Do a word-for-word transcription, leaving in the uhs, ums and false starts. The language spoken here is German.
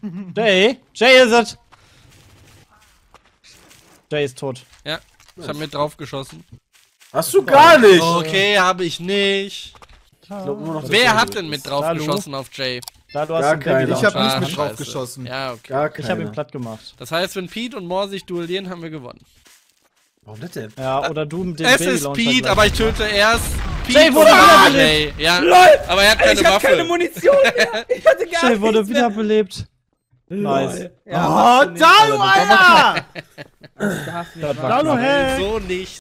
Jay? Jay ist es! Jay ist tot. Ja, ich hab mit drauf geschossen. Hast du gar nicht! Okay, habe ich nicht. Ich glaub nur noch, dass Wer du hat bist. denn mit drauf Hallo? geschossen auf Jay? Da, du hast Gar einen keiner. Baby Ich hab Launcher. nicht mit Ah, drauf scheiße. geschossen. Ja, okay. Gar Ich hab ihn keiner. platt gemacht. Das heißt, wenn Pete und Moore sich duellieren, haben wir gewonnen. Warum das denn? Ja, oder du mit dem Es Baby ist Launcher Pete, gleich. aber ich töte erst Pete Jay wurde und dann wiederbelebt. Jay. Ja, LOL! aber er hat keine ich hab Waffe. keine Munition mehr! Ich hatte gar Jay wurde nichts mehr. wiederbelebt. Nice. Ja, Oh, da, du Alter! das darfst du nicht Das machen. war Hallo, knapp. hä? So nicht.